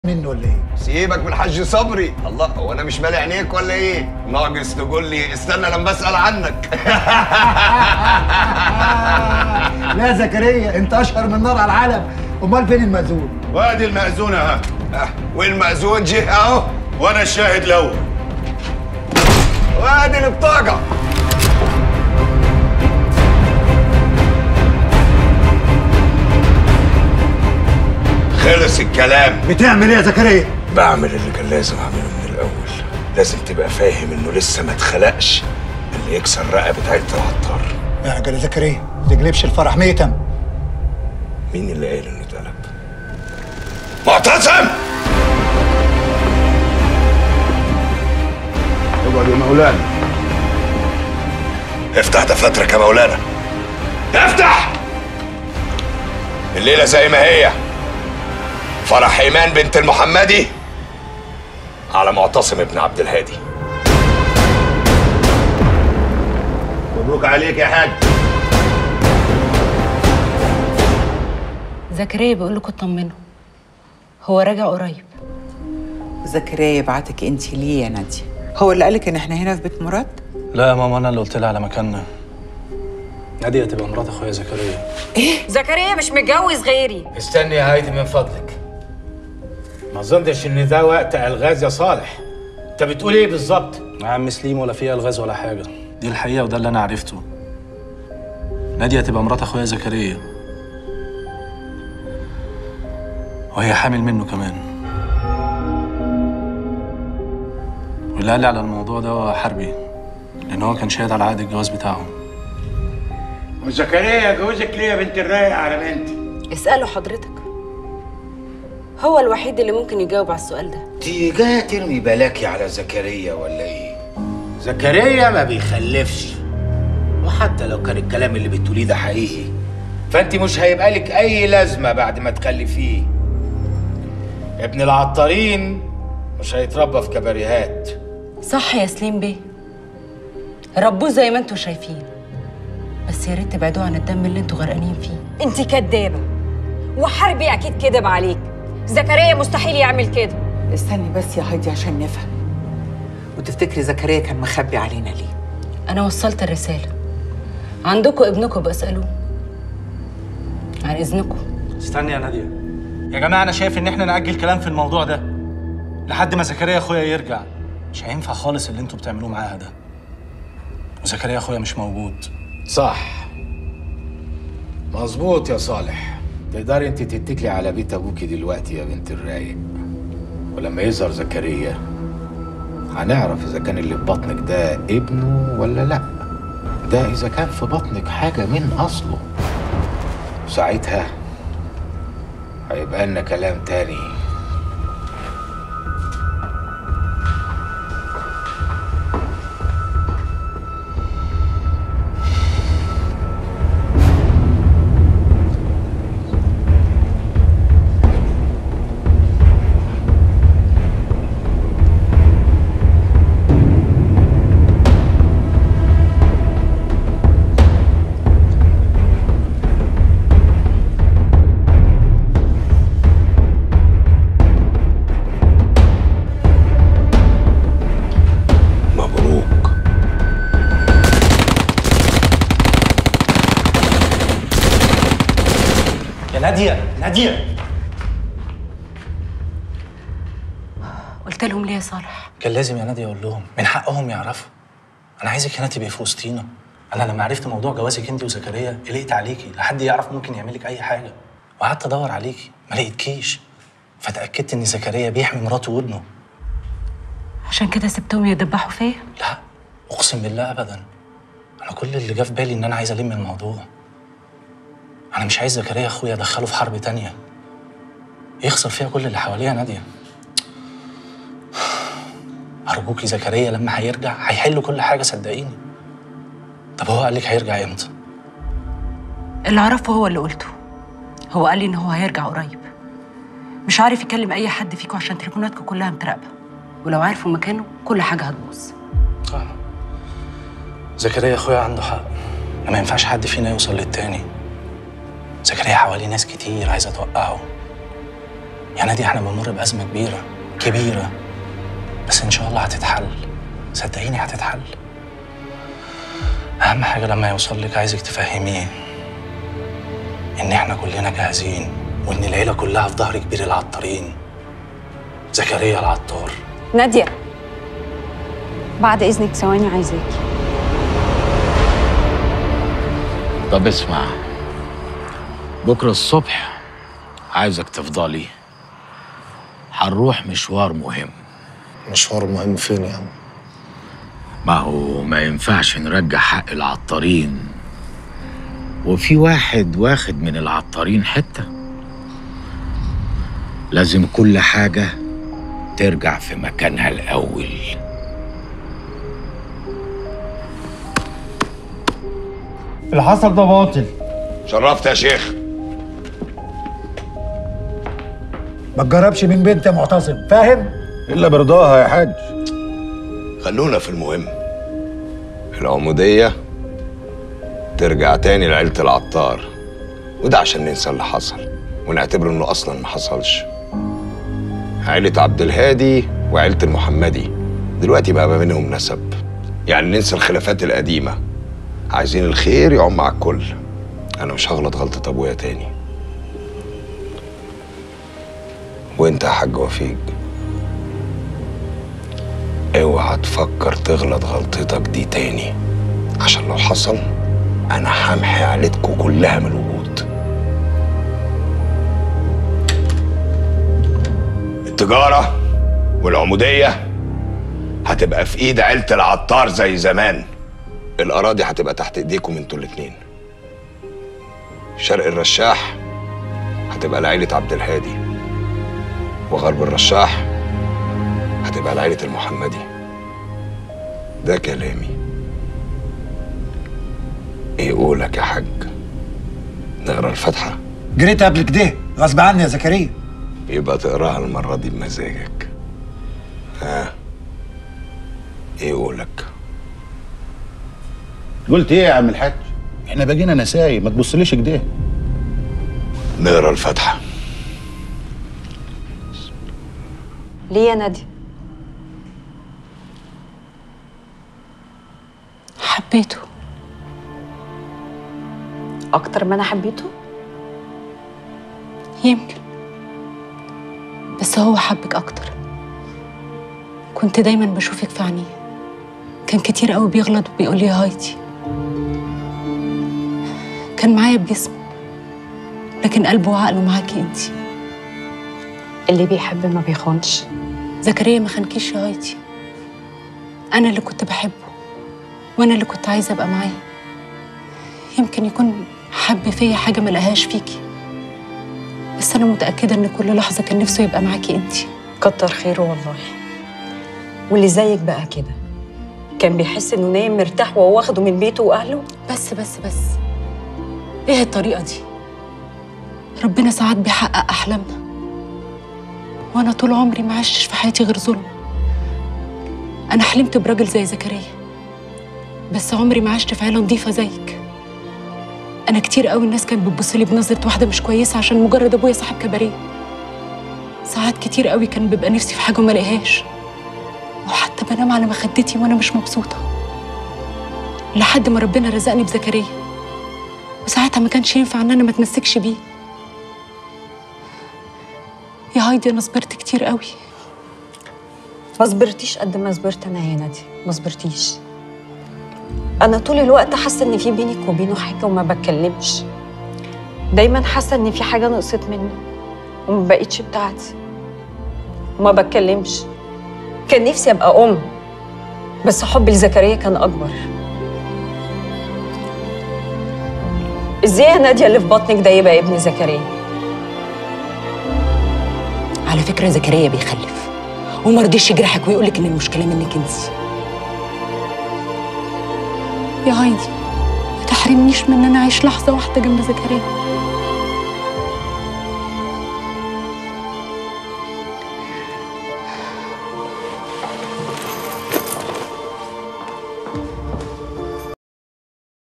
منه ولا ايه؟ سيبك من الحاج صبري. الله، هو انا مش مالي عينيك ولا ايه؟ ناقص تقول لي استنى لما اسال عنك. لا زكريا، انت اشهر من نار على العالم. امال فين المأذون؟ وادي المأذون اهو. والمأذون جه اهو، وانا الشاهد الاول. وادي البطاقه. خلص الكلام. بتعمل ايه يا زكريا؟ بعمل اللي كان لازم اعمله من الاول. لازم تبقى فاهم انه لسه ما اتخلقش اللي يكسر رقبه عيلة العطار. اعجل يا زكريا، ما تقلبش الفرح ميتم. مين اللي قال انه اتقلب؟ معتصم! اقعد يا مولانا. افتح دفاترك يا مولانا. افتح! الليله زي ما هي. فرح ايمان بنت المحمدي على معتصم ابن عبد الهادي. مبروك عليك يا حاج. زكريا بيقول لكم اطمنوا، هو راجع قريب. زكريا يبعتك انت ليه يا ناديه؟ هو اللي قالك ان احنا هنا في بيت مراد؟ لا يا ماما، انا اللي قلت لها على مكاننا. ناديه تبقى مرات اخويا زكريا. ايه؟ زكريا مش متجوز غيري. استني يا هايدي من فضلك. ما اظنش ان ده وقت الغاز يا صالح. انت بتقول ايه بالظبط؟ يا عم سليم، ولا فيها الغاز ولا حاجه، دي الحقيقه وده اللي انا عرفته. ناديه تبقى مرات اخويا زكريا، وهي حامل منه كمان. واللي قال لي على الموضوع ده هو حربي، لان هو كان شاهد على عقد الجواز بتاعهم. وزكريا جوزك ليه يا بنت الرايق على بنتي؟ اسأله حضرتك، هو الوحيد اللي ممكن يجاوب على السؤال ده. انتي جايه ترمي بلاكي على زكريا ولا ايه؟ زكريا ما بيخلفش، وحتى لو كان الكلام اللي بتقوليه ده حقيقي فانت مش هيبقى لك اي لازمه بعد ما تخلفيه. ابن العطارين مش هيتربى في كباريهات. صح يا سليم بيه، ربوه زي ما انتوا شايفين، بس يا ريت تبعدوا عن الدم اللي انتوا غرقانين فيه. انت كدابه، وحربي اكيد كدب عليك. زكريا مستحيل يعمل كده. استني بس يا هايدي عشان نفهم. وتفتكري زكريا كان مخبي علينا ليه؟ انا وصلت الرساله، عندكم ابنكم بسألوه عن اذنكم. استني يا ناديه يا جماعه، انا شايف ان احنا نأجل كلام في الموضوع ده لحد ما زكريا اخويا يرجع. مش هينفع خالص اللي انتوا بتعملوه معاها ده، وزكريا اخويا مش موجود. صح، مظبوط يا صالح. تقدري انت تتكلي على بيت ابوكي دلوقتي يا بنت الرايق، ولما يظهر زكريا هنعرف اذا كان اللي في بطنك ده ابنه ولا لا. ده اذا كان في بطنك حاجه من اصله، ساعتها هيبقى لنا كلام تاني. ناديه قلت لهم ليه يا صالح؟ كان لازم يا ناديه اقول لهم، من حقهم يعرفوا. انا عايزك هنا تبقي في وسطينا. انا لما عرفت موضوع جوازك انت وزكريا قلقت عليكي، لحد يعرف ممكن يعمل لك اي حاجه، وقعدت ادور عليكي ما لقيتكيش، فتاكدت ان زكريا بيحمي مراته وابنه. عشان كده سبتهم يدبحوا فيا؟ لا اقسم بالله ابدا، انا كل اللي جه في بالي ان انا عايز الم الموضوع. انا مش عايز زكريا اخويا ادخله في حرب تانية يخسر فيها كل اللي حواليه يا ناديه. ارجوكي زكريا لما هيرجع هيحل كل حاجه، صدقيني. طب هو قال لك هيرجع امتى؟ اللي اعرفه هو اللي قلته، هو قال لي ان هو هيرجع قريب. مش عارف يكلم اي حد فيكم عشان تليفوناتكم كلها متراقبه، ولو عارفوا مكانه كل حاجه هتبوظ. صح، زكريا اخويا عنده حق، ما ينفعش حد فينا يوصل للتاني. زكريا حواليه ناس كتير عايزه توقعه، يا نادي احنا بنمر بأزمة كبيرة كبيرة، بس إن شاء الله هتتحل، صدقيني هتتحل. أهم حاجة لما يوصل لك عايزك تفهميه إن احنا كلنا جاهزين، وإن العيلة كلها في ظهر كبير العطارين، زكريا العطار. نادية بعد إذنك ثواني عايزاكي. طب اسمع، بكرة الصبح عايزك تفضلي، هنروح مشوار مهم. مشوار مهم فين يا عم؟ ما هو ما ينفعش نرجع حق العطارين، وفي واحد واخد من العطارين حتة. لازم كل حاجة ترجع في مكانها الأول. اللي حصل ده باطل. شرفت يا شيخ. ما تجربش من بنت يا معتصم، فاهم؟ الا برضاها يا حاج. خلونا في المهم. العمودية ترجع تاني لعيلة العطار، وده عشان ننسى اللي حصل ونعتبر انه اصلا ما حصلش. عيلة عبد الهادي وعيلة المحمدي دلوقتي بقى ما بينهم نسب، يعني ننسى الخلافات القديمة. عايزين الخير يعم على الكل. انا مش هغلط غلطة ابويا تاني. وانت يا حاج وفيق، اوعى تفكر تغلط غلطتك دي تاني، عشان لو حصل انا همحي عيلتكوا كلها من الوجود. التجارة والعمودية هتبقى في ايد عيلة العطار زي زمان. الأراضي هتبقى تحت ايديكم انتوا الاتنين. شرق الرشاح هتبقى لعيلة عبد الهادي، وغرب الرشاح هتبقى لعيلة المحمدي. ده كلامي. ايه قولك يا حاج؟ نقرا الفاتحة؟ جريت قبل كده غصب عني يا زكريا. يبقى تقراها المرة دي بمزاجك. ها؟ ايه قولك؟ قلت ايه يا عم الحاج؟ احنا بقينا نساي، ما تبصليش كده. نقرا الفاتحة. ليه يا نادية؟ حبيته أكتر ما أنا حبيته؟ يمكن، بس هو حبك أكتر. كنت دايما بشوفك في عينيه، كان كتير قوي بيغلط وبيقول لي يا هايدي. كان معايا بجسمه، لكن قلبه وعقله معاكي انتي. اللي بيحب ما بيخونش. زكريا ما خانكيش يا هايدي، أنا اللي كنت بحبه وأنا اللي كنت عايزة أبقى معاه. يمكن يكون حب فيا حاجة ما لقاهاش فيكي، بس أنا متأكدة إن كل لحظة كان نفسه يبقى معاكي انتي. كتر خيره والله. واللي زيك بقى كده كان بيحس إنه نايم مرتاح وهو واخده من بيته وأهله. بس إيه الطريقة دي؟ ربنا ساعات بيحقق أحلامنا، وأنا طول عمري ما عشتش في حياتي غير ظلم. أنا حلمت براجل زي زكريا، بس عمري ما عشت في عيلة نظيفة زيك. أنا كتير قوي الناس كانت بتبصلي بنظرة واحدة مش كويسة عشان مجرد أبويا صاحب كباريه. ساعات كتير قوي كان بيبقى نفسي في حاجة وما لاقيهاش، وحتى بنام على مخدتي وأنا مش مبسوطة، لحد ما ربنا رزقني بزكريا، وساعتها ما كانش ينفع إن أنا ما أتمسكش بيه. يا هايدي أنا صبرت كتير قوي. ما صبرتيش قد ما صبرت أنا يا نادية، ما صبرتيش. أنا طول الوقت حاسة إن في بينك وبينه حاجة وما بتكلمش. دايما حاسة إن في حاجة نقصت منه وما بقتش بتاعتي، وما بتكلمش. كان نفسي أبقى أم، بس حبي لزكريا كان أكبر. إزاي يا نادية اللي في بطنك ده يبقى ابن زكريا؟ على فكرة زكريا بيخلف، وما رضيش يجرحك ويقولك إن المشكلة منك انتي. يا هايدي ما تحرمنيش من إن أنا أعيش لحظة واحدة جنب زكريا.